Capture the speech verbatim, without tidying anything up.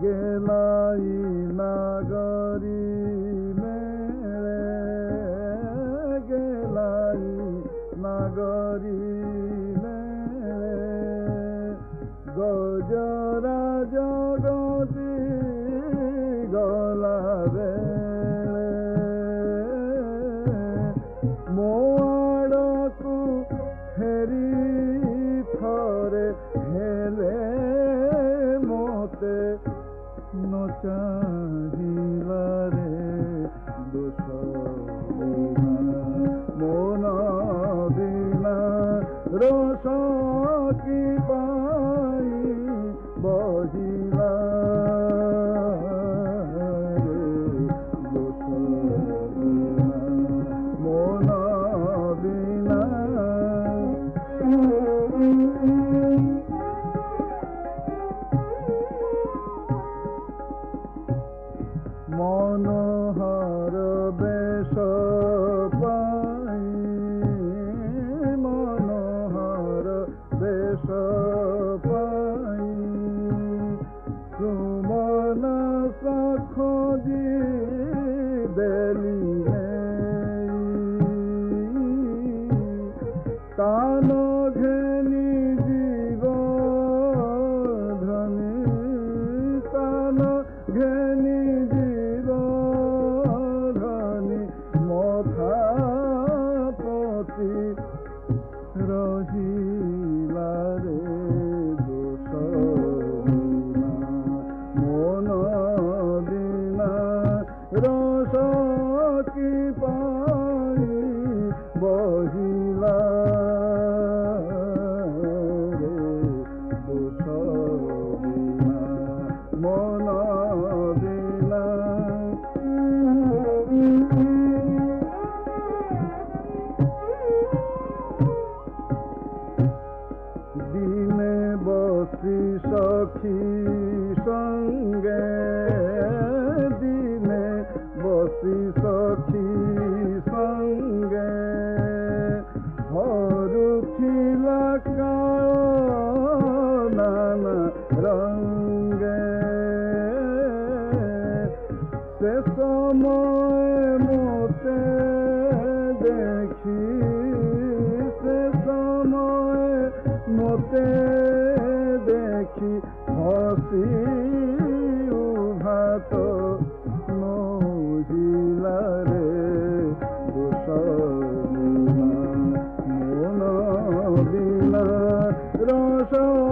গেলাই নাগরী মেরে গেলাই নাগরী মেরে গজরা জগতি গলাবে মোড়কু ফেরি থরে হেলে মতে নচাহিলারে দোষ মন বিনা রস কি পাই বহিলা রে দোষ মন বিনা মনোহর বেশ পাই মনোহর বেশ পাই সুমন সখজি দেলি তান ঘেনি জীব ধনী তান ঘেনি জীব ধনী মথাপতি রহিলারে দোষ মন বিনা রস কি পাই বহিলা রে দোষ বিনা মন বিনা দিনে বসি সখী সঙ্গে দিনে বসি সখী সঙ্গে হরুছিলা কাল নানা রঙ্গে সে সময় মতে দেখি সে সময় মতে দেখি হসি উভাত মহিলারে দোষ বিনা মন বিনা রস